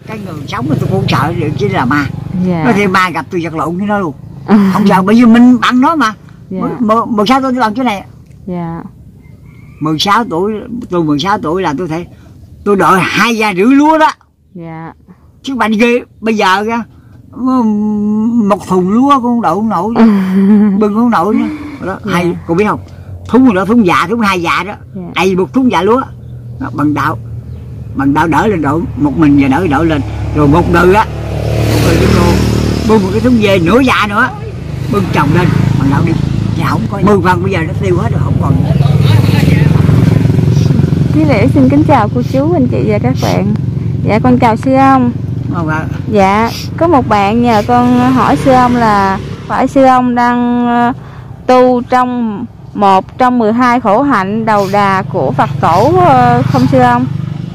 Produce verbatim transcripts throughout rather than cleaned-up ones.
Cái người sống mà tôi cũng sợ được chứ là ma. Dạ. Nó thì ma gặp tôi giật lộn với nó luôn. Không sợ bởi vì mình bằng nó mà. Dạ. mười sáu tuổi tôi làm chỗ này. Dạ. mười sáu tuổi, tôi mười sáu tuổi là tôi thấy tôi đợi hai gia rưỡi lúa đó. Dạ. Chứ bạn ghê bây giờ kìa, một thùng lúa cũng đậu không nổi, bưng không nổi nữa. Đó, yeah. Hay, cô biết không? Thúng đó, thúng dạ, thúng hai dạ đó, yeah. Đầy một thúng dạ lúa. Đó, bằng đạo, bằng đạo đỡ lên đổ, một mình và đỡ đỡ lên, rồi một người á, một người đi luôn, bưng một cái thúng về nửa dạ nữa, bưng chồng lên, bằng đạo đi, chứ không có mười phần bây giờ nó tiêu hết rồi, không còn. Chí Liễu xin kính chào cô chú, anh chị và các bạn. Dạ con chào sư ông. À. Dạ có một bạn nhờ con hỏi sư ông là phải sư ông đang tu trong một trong mười hai khổ hạnh đầu đà của Phật tổ không sư ông?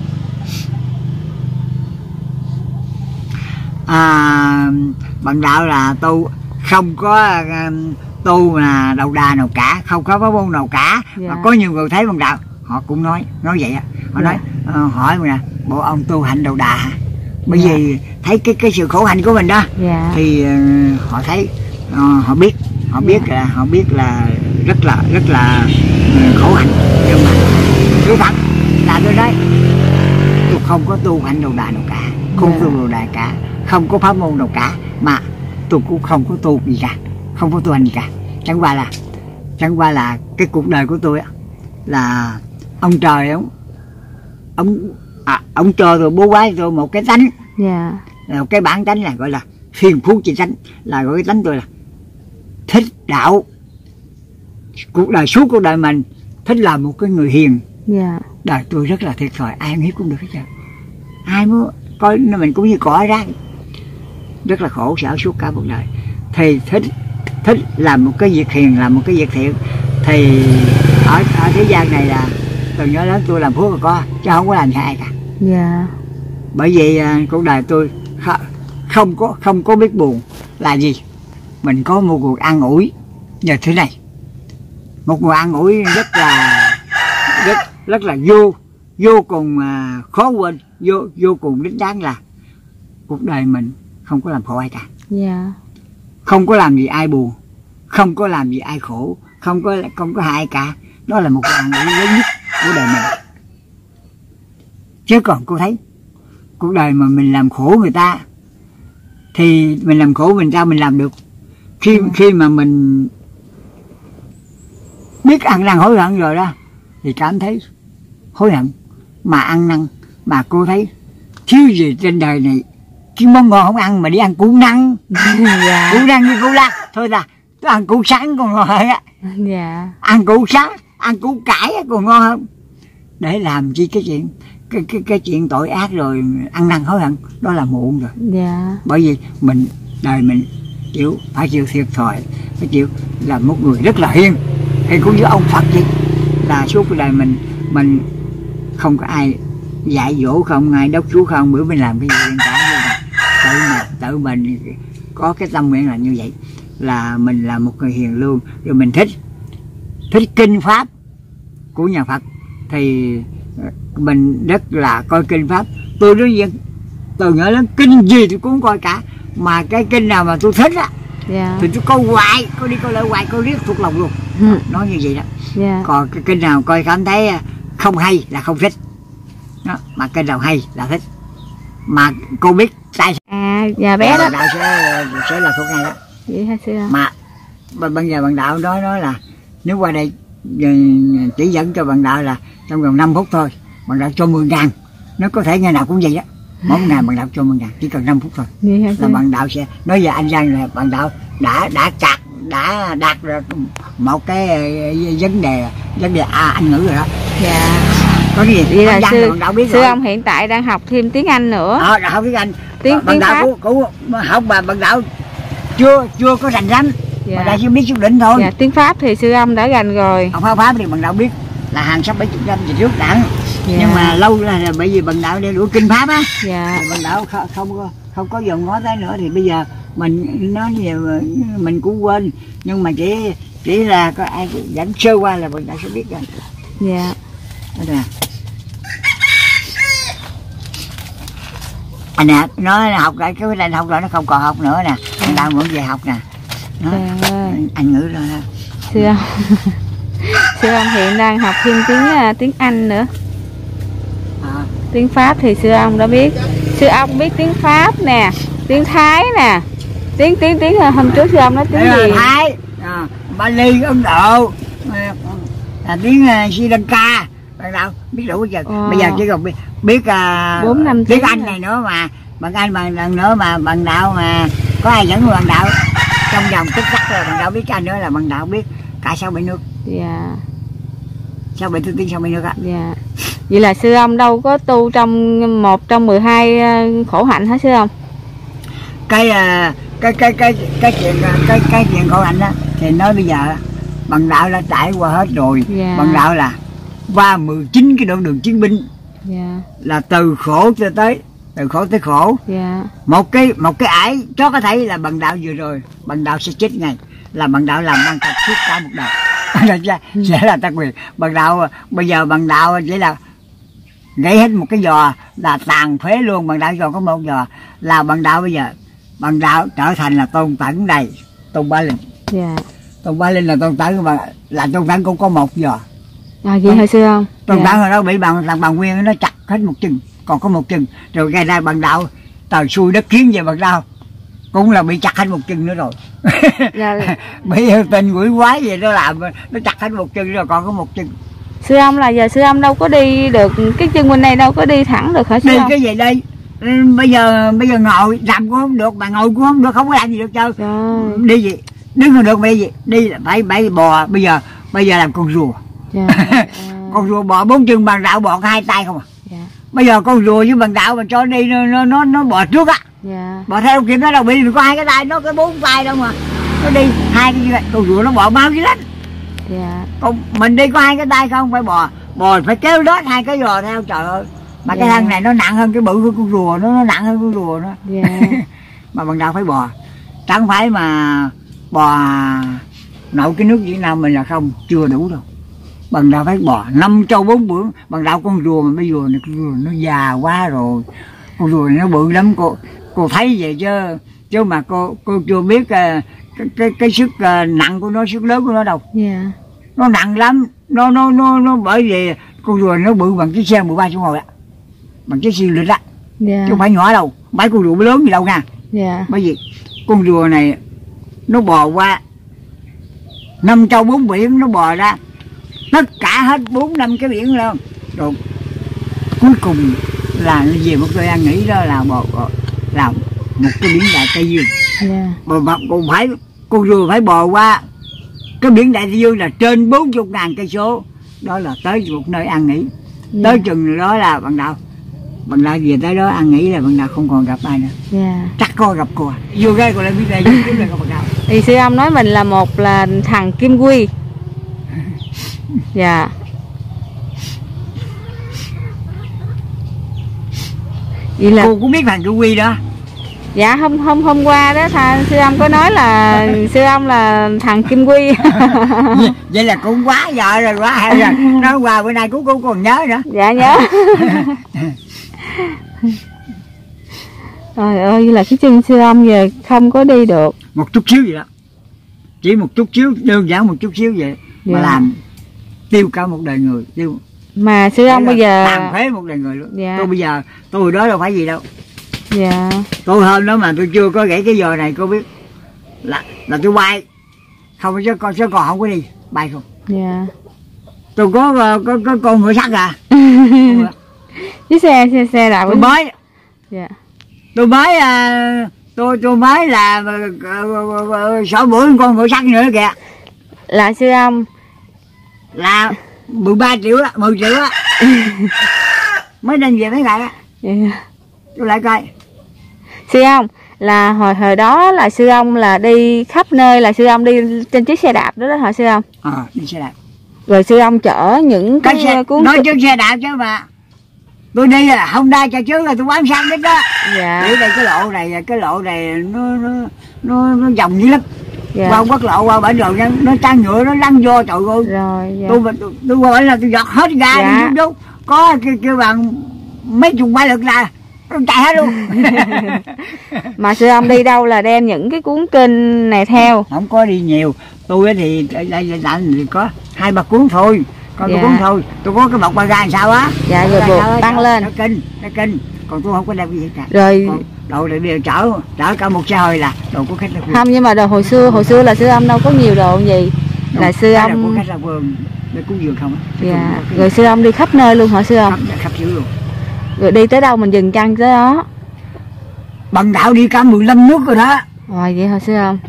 À, bằng đạo là tu không có tu là đầu đà nào cả, không có pháp môn nào cả. Dạ. Mà có nhiều người thấy bằng đạo họ cũng nói nói vậy á, họ dạ. nói uh, hỏi mà nè, bộ ông tu hạnh đầu đà hả? Bởi dạ. vì thấy cái cái sự khổ hạnh của mình đó, dạ. thì uh, họ thấy uh, họ biết họ biết dạ. là họ biết là rất là rất là uh, khổ hạnh, nhưng mà cứ thật là tôi nói tôi không có tu hạnh đầu đà nào cả, không dạ. tu đầu đà cả, không có pháp môn nào cả, mà tôi cũng không có tu gì cả, không có tu hành gì cả. Chẳng qua là chẳng qua là cái cuộc đời của tôi á là ông trời ông ông à, ông cho tôi bố quái tôi một cái tánh, yeah. một cái bản tánh là gọi là phiền phú chi tánh, là gọi cái tánh tôi là thích đạo. Cuộc đời suốt cuộc đời mình thích làm một cái người hiền, yeah. đời tôi rất là thiệt thòi, ai hiếp cũng được hết trơn, ai muốn coi mình cũng như cỏ rác, rất là khổ sở suốt cả cuộc đời. Thì thích thích làm một cái việc hiền, làm một cái việc thiện. Thì ở, ở thế gian này là từ nhỏ lớn tôi làm phước là có, chứ không có làm cho ai cả. Dạ. Bởi vì uh, cuộc đời tôi không có không có biết buồn là gì. Mình có một cuộc an ủi như thế này, một cuộc an ủi rất là rất rất là vô vô cùng uh, khó quên, vô vô cùng đính đáng là cuộc đời mình không có làm khổ ai cả. Dạ. Không có làm gì ai buồn, không có làm gì ai khổ, không có không có hại ai cả. Đó là một cái an ủi lớn nhất của đời mình. Chứ còn cô thấy cuộc đời mà mình làm khổ người ta thì mình làm khổ mình sao mình làm được? Khi ừ. khi mà mình biết ăn năn hối hận rồi đó thì cảm thấy hối hận mà ăn năn, mà cô thấy thiếu gì trên đời này, cái món ngon không ăn mà đi ăn củ năng, dạ. củ năng như củ la thôi là tôi ăn củ sắn còn ngon hơn á, dạ. ăn củ sắn, ăn củ cải còn ngon hơn. Để làm chi cái chuyện cái cái cái chuyện tội ác rồi ăn năn hối hận, đó là muộn rồi. Dạ. Bởi vì mình đời mình chịu phải chịu thiệt thòi, phải chịu là một người rất là hiền, thì cũng như ông Phật vậy, là suốt cuộc đời mình mình không có ai dạy dỗ, không ai đốc xuống, không bữa mình làm cái gì cả, tự mình tự mình có cái tâm nguyện là như vậy, là mình là một người hiền lương, rồi mình thích thích kinh pháp của nhà Phật thì mình rất là coi kinh pháp. Tôi nói vậy, từ nhỏ lớn kinh gì tôi cũng coi cả, mà cái kinh nào mà tôi thích á, yeah. thì tôi coi hoài, coi đi coi lại hoài, coi riết thuộc lòng luôn. ừ. Nói như vậy đó. yeah. Còn cái kinh nào coi cảm thấy không hay là không thích đó, mà kinh nào hay là thích. Mà cô biết tại sao à nhà bé đó đạo sẽ sẽ là thuộc này đó vậy hả sư? Mà bây giờ bạn đạo nói nói là nếu qua đây chỉ dẫn cho bạn đạo là trong vòng năm phút thôi, bạn đạo cho mười ngàn, nó có thể ngày nào cũng vậy đó, mỗi ngày bạn đạo cho mười ngàn, chỉ cần năm phút thôi là bạn đạo sẽ nói về anh Giang là bạn đạo đã đã đạt đã đạt được một cái vấn đề vấn đề à, Anh ngữ rồi đó. Dạ. Có gì vậy là Giang sư, bạn đạo biết sư rồi. Ông hiện tại đang học thêm tiếng Anh nữa. Ờ, à, học tiếng Anh. Tiếng, bạn tiếng đạo Pháp cũng, cũng học mà bạn đạo chưa chưa có rành lắm. Dạ. Mà đã chưa biết chút đỉnh thôi. Dạ, tiếng Pháp thì sư ông đã rành rồi. Học Pháp thì bạn đạo biết là hàng sắp bảy chục năm về trước đẳng. Dạ. Nhưng mà lâu là, là bởi vì bạn đạo đeo đuổi kinh Pháp á. Dạ. Bạn đạo không không có không có dòng ngó tới nữa thì bây giờ mình nói nhiều mình cũng quên, nhưng mà chỉ chỉ là có ai dẫn sơ qua là bạn đạo sẽ biết rồi. Dạ. Đó nè. anh nè nó học lại cái này học rồi nó không còn học nữa nè, anh đang muốn về học nè. Đó. Anh, anh ngữ rồi đó. Sư ông sư ông hiện đang học thêm tiếng tiếng Anh nữa, À. tiếng Pháp thì sư ông đã biết. Sư ông biết tiếng Pháp nè, tiếng Thái nè, tiếng tiếng tiếng hôm trước sư ông nói tiếng Đấy gì? Thái, à, Bali, Ấn Độ, à, tiếng uh, Sri Lanka, bạn nào biết đủ hết trơn. Wow. Bây giờ chỉ còn biết biết uh, bốn năm tiếng tiếng Anh rồi. này nữa mà bằng Anh bằng lần nữa mà bằng đạo mà có ai dẫn bằng đạo trong vòng tích tắc rồi bằng đạo biết Anh nữa là bằng đạo biết cả sáu bảy nước, Dạ. sáu bảy thứ tiếng sáu bảy nước á. Dạ. Vậy là sư ông đâu có tu trong một trong mười hai khổ hạnh hả sư ông? Cái uh, cái cái cái cái chuyện uh, cái cái chuyện khổ hạnh đó thì nói bây giờ bằng đạo đã trải qua hết rồi. Dạ. Bằng đạo là qua mười chín cái đoạn đường chiến binh, Dạ. là từ khổ cho tới từ khổ tới khổ. Dạ. Một cái một cái ải cho có thể là bằng đạo vừa rồi bằng đạo sẽ chết ngay, là bằng đạo làm ban tật suốt cả một đời. Sẽ là ta quyền bằng đạo. Bây giờ bằng đạo chỉ là gãy hết một cái giò là tàn phế luôn, bằng đạo còn có một giò là bằng đạo. Bây giờ bằng đạo trở thành là tôn tẩn đầy tôn Bá Linh. Dạ. Tôn Bá Linh là tôn tẩn mà là tôn tẩn cũng có một giò. À vậy hả sư ông? Tôn Dạ. tẩn hồi đó bị bằng thằng bằng Nguyên nó chặt hết một chân, còn có một chân rồi gây ra bằng đạo trời xui đất kiến về bằng đạo cũng là bị chặt hết một chân nữa rồi. Dạ. Bị tình quỷ quái gì nó làm nó chặt hết một chân rồi còn có một chân. Sư ông là giờ sư ông đâu có đi được, cái chân bên này đâu có đi thẳng được hả sư Đi ông? cái gì đây? Ừ, bây giờ bây giờ ngồi làm cũng không được mà ngồi cũng không được, không có làm gì được trơn. Rồi. Đi gì đứng không được, bây gì đi là phải phải bò. Bây giờ bây giờ làm con rùa. Dạ. Con rùa bò bốn chân, bằng đạo bò có hai tay không à. Dạ. Bây giờ con rùa với bằng đạo mà cho đi nó nó nó, nó bò trước á. Dạ. Bò theo kịp nó đâu bị, có hai cái tay, nó có bốn tay đâu mà nó đi hai cái như vậy. Con rùa nó bò mau dữ lắm. Dạ. Còn mình đi có hai cái tay không, phải bò bò phải kéo đớt hai cái giò theo, trời ơi. Mà Dạ. cái thân này nó nặng hơn cái bự của con rùa, nó nó nặng hơn con rùa nó. Dạ. Mà bằng đạo phải bò, chẳng phải mà bò nội cái nước Việt Nam mình là không, chưa đủ đâu. Bằng đạo phải bò năm châu bốn bưởng. Bằng đạo con rùa mà bây giờ này, con rùa nó già quá rồi, con rùa này nó bự lắm. Cô cô thấy vậy chứ chứ mà cô cô chưa biết uh, cái cái cái sức uh, nặng của nó, sức lớn của nó đâu. Dạ. Nó nặng lắm, nó nó nó nó bởi vì con rùa nó bự bằng chiếc xe mười ba chỗ ngồi á, bằng chiếc siêu lịch á. Dạ. Chứ không phải nhỏ đâu, mấy con rùa mới lớn gì đâu nha. Dạ. Bởi vì con rùa này nó bò qua năm châu bốn biển, nó bò ra tất cả hết bốn năm cái biển luôn. Rồi cuối cùng là nó về một nơi an nghỉ, đó là bò là một cái biển Đại Tây Dương. Dạ. Mà còn phải con rùa phải bò qua cái biển Đại Tây Dương là trên bốn chục ngàn cây số, đó là tới một nơi an nghỉ. Dạ. Tới chừng đó là bằng đạo bằng đạo về tới đó an nghỉ là bằng đạo không còn gặp ai nữa. Dạ. Chắc có gặp cô à. Vô cái còn lại biết đây, vô kiếm là có bằng đạo. Thì sư ông nói mình là một là thằng Kim Quy. Dạ. Vậy là Cô cũng biết thằng Kim Quy đó. dạ hôm hôm hôm qua đó thà, sư ông có nói là sư ông là thằng Kim Quy. Vậy là cũng quá vợ rồi, quá hay rồi. Nói qua bữa nay cũng cũng còn nhớ nữa. Dạ nhớ. Trời ơi, vậy là cái chân sư ông giờ không có đi được. Một chút xíu vậy đó, chỉ một chút xíu, đơn giản một chút xíu vậy mà Dạ. làm tiêu cả một đời người, tiêu Mà sư ông bây giờ tàn phế một đời người luôn. Dạ. Tôi bây giờ tôi đó đâu phải gì đâu. dạ Tôi hôm đó mà tôi chưa có gãy cái giò này, cô biết là là tôi bay không, chứ con chứ còn không có đi bay không. dạ Tôi có có có con ngựa sắt à. chiếc xe xe xe đạp Tôi mới dạ tôi mới à, tôi tôi mới là sáu bữa con ngựa sắt nữa kìa, là sư ông là mười ba triệu á, mười triệu á. Mới nên về mấy ngày á. dạ. Tôi lại coi Sư ông là hồi hồi đó là sư ông là đi khắp nơi, là sư ông đi trên chiếc xe đạp đó đó hả sư ông? ờ à, đi xe đạp. Rồi sư ông chở những Cái cái xe, cuốn nói chứ xe đạp chứ mà tôi đi là Honda cho trước là tôi bán xăng đấy đó. dạ Để đây cái lộ này, cái lộ này nó nó nó, nó vòng dữ lắm. dạ Qua quốc lộ qua bển rồi nó trang nhựa nó lăn vô, trời ơi. rồi dạ. Tôi tôi, tôi qua bển là tôi giọt hết ga Dạ. đi chút chút. Có kêu, kêu bằng mấy chục ba lượt ra con chạy hết luôn. Mà sư ông đi đâu là đem những cái cuốn kinh này theo? Không có đi nhiều, tôi thì đây đây thì có hai ba cuốn thôi, còn Dạ. tôi cuốn thôi, tôi có cái bọc ba ga làm sao á. Dạ rồi buộc tăng lên. Nó kinh, nó kinh, còn tôi không có đem cái gì cả. Rồi Còn đồ để bây giờ chở chở cả một xe hơi là đồ của khách là vườn. không, nhưng mà đồ hồi xưa hồi xưa là sư ông đâu có nhiều đồ gì, là sư Cái là của ông. khách là vườn để cúng dường không á. Dạ. Rồi sư ông đi khắp nơi luôn hả sư ông? khắp, khắp xứ luôn. Rồi đi tới đâu mình dừng chân tới đó. Bằng đạo đi cả mười lăm nước rồi đó. Rồi vậy hả sư ông?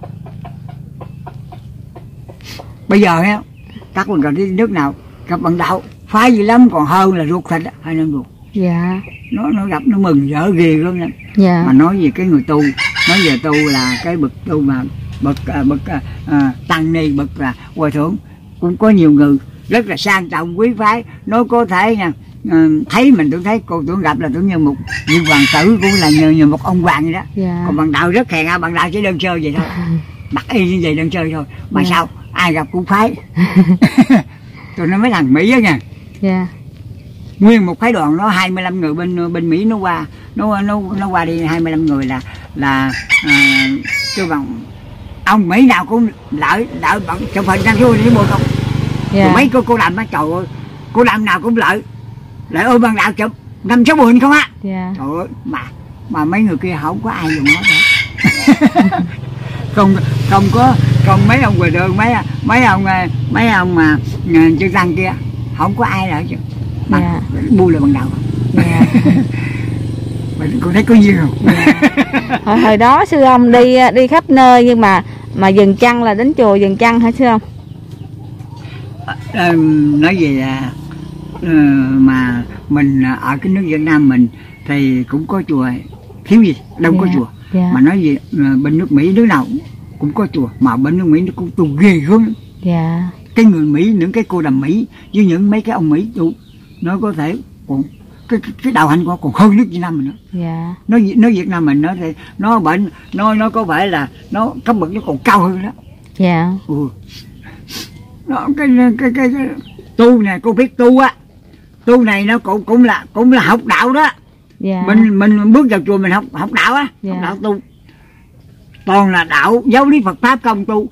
Bây giờ á, các bạn còn đi nước nào gặp bằng đạo phái gì lắm, còn hơn là ruột thịt á, hai năm ruột. Dạ. Nó nó gặp nó mừng rỡ ghê lắm nè. Dạ. Mà nói về cái người tu, nói về tu là cái bậc tu mà bậc à, bậc à, à, tăng ni, bậc là hòa thượng, cũng có nhiều người rất là sang trọng quý phái. Nó có thể nha, à, thấy mình tôi thấy cô tôi gặp là tôi như một như hoàng tử, cũng là như, như một ông hoàng vậy đó. Dạ. Còn bằng đạo rất hèn, bằng đạo chỉ đơn sơ vậy thôi, mặc y như vậy đơn sơ thôi mà Dạ. sao ai gặp cũng phái. Tôi nói mấy thằng Mỹ á nha, Dạ. nguyên một phái đoàn nó hai mươi lăm người bên bên Mỹ nó qua, nó nó nó qua đi hai mươi lăm người là là à, tôi bằng ông Mỹ nào cũng lợi lợi bằng chụp hình đăng xuống đi bộ không. Dạ. Mấy cô cô làm á, trời ơi, cô làm nào cũng lợi lợi ơi bằng đạo chụp năm sáu bộ hình không á. Dạ. Trời ơi, mà mà mấy người kia không có ai dùng nó đâu. không không có, không mấy ông ngoài đường, mấy mấy ông mấy ông mà chữ tăng kia không có ai lợi chứ. Mà Dạ. bu là bằng đạo. Dạ. Mình cũng thấy có nhiều không? Dạ. hồi, hồi đó sư ông đi đi khắp nơi, nhưng mà mà dừng chân là đến chùa dừng chân hả sư ông? À, nói về à, uh, mà mình ở cái nước Việt Nam mình thì cũng có chùa, thiếu gì đâu. Dạ. Có chùa. Dạ. Mà nói về uh, bên nước Mỹ nước nào cũng có chùa, mà bên nước Mỹ nó cũng tu ghê hơn. Dạ. Cái người Mỹ, những cái cô đầm Mỹ với những mấy cái ông Mỹ tu, nó có thể còn cái cái đạo hạnh của còn hơn nước Việt Nam mình nữa. Dạ. Nó nó Việt Nam mình nó thì nó bệnh, nó nó có vẻ là nó cấp bậc nó còn cao hơn đó. Dạ. Ừ. Nó, cái, cái cái cái tu này cô biết tu á, tu này nó cũng cũng là cũng là học đạo đó. Dạ. Mình mình bước vào chùa mình học học đạo á. Dạ. Học đạo tu toàn là đạo giáo lý Phật pháp công tu.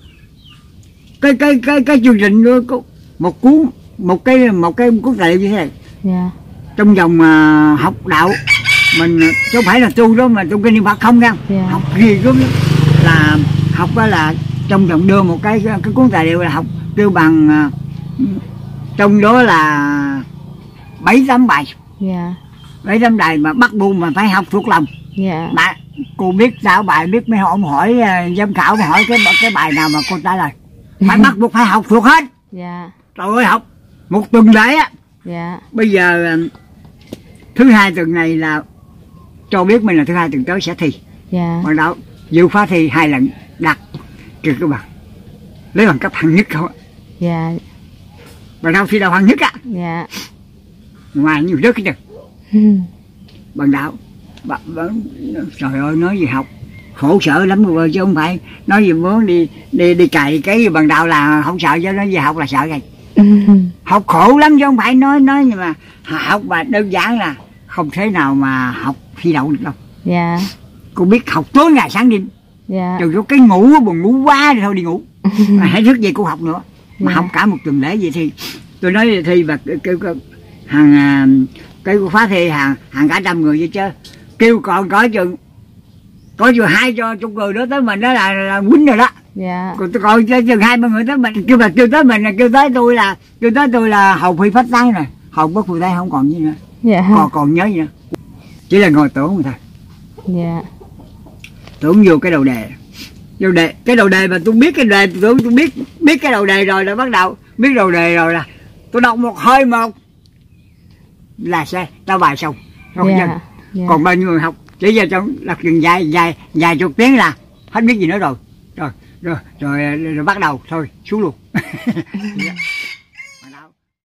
Cái cái cái cái chương trình có một cuốn một cái một cái cuốn tài liệu như thế này. Dạ. Trong vòng uh, học đạo mình chứ không phải là tu đó mà tu kinh niệm Phật không đâu. Yeah. Học gì cũng là học đó là trong vòng đưa một cái cái cuốn tài liệu là học kêu bằng uh, trong đó là bảy tám bài. Dạ. Bảy tám bài mà bắt buộc mà phải học thuộc lòng. Dạ. Mà cô biết sao bài biết mấy ông hỏi uh, giám khảo mà hỏi cái cái bài nào mà cô trả lời phải bắt buộc phải học thuộc hết. Dạ. Trời ơi, học một tuần lễ á. Dạ. Bây giờ thứ hai tuần này là cho biết mình là thứ hai tuần tới sẽ thi. Dạ. Bằng đạo dự khóa thi hai lần đặt trừ các bằng lấy bằng cấp hạng nhất không ạ. Dạ. Bằng đạo thi đầu hạng nhất á. Dạ. Ngoài nhiều rất cái Ừ. bằng đạo bà, bà, trời ơi, nói gì học khổ sở lắm rồi chứ không phải nói gì muốn đi đi đi cày cái bằng đạo là không sợ, chứ nói gì học là sợ rồi. Ừ. Học khổ lắm chứ không phải nói nói nhưng mà học mà đơn giản là không thể nào mà học thi đậu được đâu. Dạ. Cô biết học tối ngày sáng đêm. Dạ. Trừ có cái ngủ buồn ngủ quá thì thôi đi ngủ. Mà hãy thức dậy cô học nữa. Mà Dạ. học cả một tuần lễ vậy thì tôi nói thi và kêu hàng cái khóa thi hàng hàng cả trăm người vậy chứ kêu còn có chừng có chừng hai cho chục người đó tới mình đó là, là quýnh rồi đó. Dạ. Còn tôi còn chừng hai ba người tới mình kêu là kêu tới mình là kêu tới tôi là kêu tới tôi là hầu phi phách tán rồi, hầu bất phù tay không còn gì nữa. Dạ. Còn còn nhớ gì nữa, chỉ là ngồi tưởng thôi. Dạ. Tưởng vô cái đầu đề, đầu đề cái đầu đề mà tôi biết cái đề tôi tôi biết biết cái đầu đề rồi là bắt đầu biết đầu đề rồi là tôi đọc một hơi một là xe tao bài xong rồi. Dạ. Dạ. Còn bao nhiêu người học chỉ giờ trong đặt chừng dài dài dài chục tiếng là hết biết gì nữa rồi rồi rồi rồi, rồi, rồi bắt đầu thôi xuống luôn.